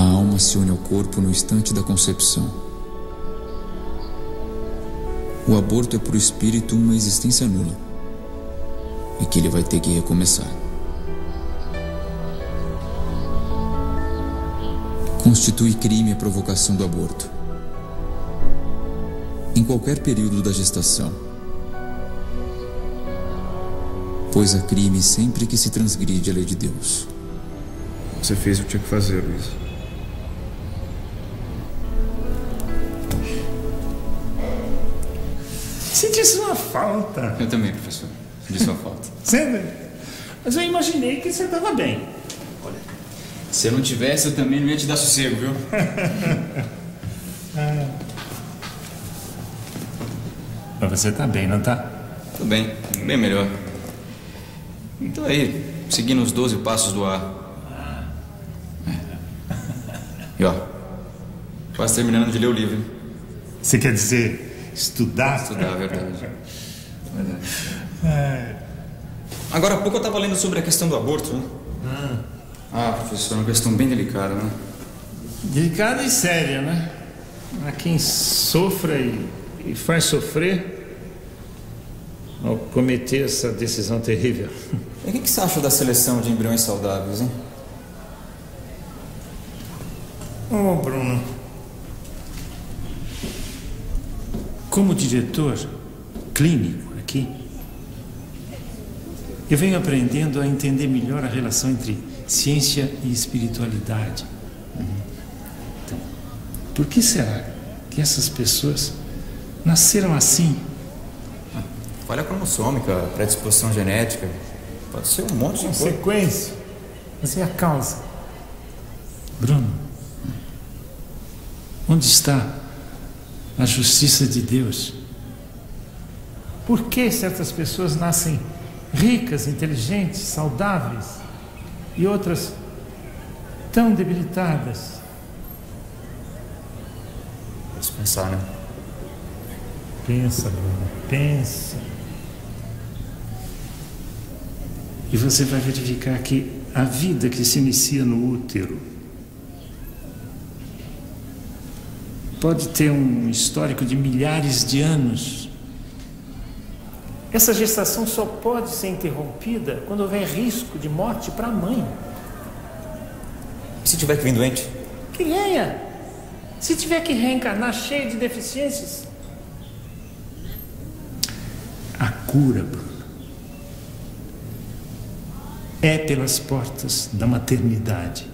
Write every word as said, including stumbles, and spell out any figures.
alma se une ao corpo no instante da concepção. O aborto é para o espírito uma existência nula e que ele vai ter que recomeçar. Constitui crime a provocação do aborto, em qualquer período da gestação, pois há crime sempre que se transgride a lei de Deus. Você fez o que tinha que fazer, Luiz. Senti sua falta. Eu também, professor. Senti sua falta. Sério? Mas eu imaginei que você estava bem. Olha, se eu não tivesse, eu também não ia te dar sossego, viu? ah. Mas você tá bem, não tá? Tô bem, bem melhor. Então aí, seguindo os doze passos do ar. É. E ó, quase terminando de ler o livro, hein? Você quer dizer estudar? Estudar, é verdade. verdade. É. Agora há pouco eu estava lendo sobre a questão do aborto, né? Ah. ah, professor, é uma questão bem delicada, né? Delicada e séria, né? Há quem sofra e, e faz sofrer ao cometer essa decisão terrível. E o que, que você acha da seleção de embriões saudáveis, hein? Ô, oh, Bruno, como diretor clínico aqui, eu venho aprendendo a entender melhor a relação entre ciência e espiritualidade. Então, por que será que essas pessoas nasceram assim? Falha cromossômica, predisposição genética, pode ser um monte de coisa. Consequência, mas é a causa. Bruno, onde está a justiça de Deus? Por que certas pessoas nascem ricas, inteligentes, saudáveis e outras tão debilitadas? Vamos pensar, né? Pensa, Bruno, pensa. E você vai verificar que a vida que se inicia no útero pode ter um histórico de milhares de anos. Essa gestação só pode ser interrompida quando houver risco de morte para a mãe. E se tiver que vir doente? Que venha! Se tiver que reencarnar cheio de deficiências. A cura, Bruno, é pelas portas da maternidade.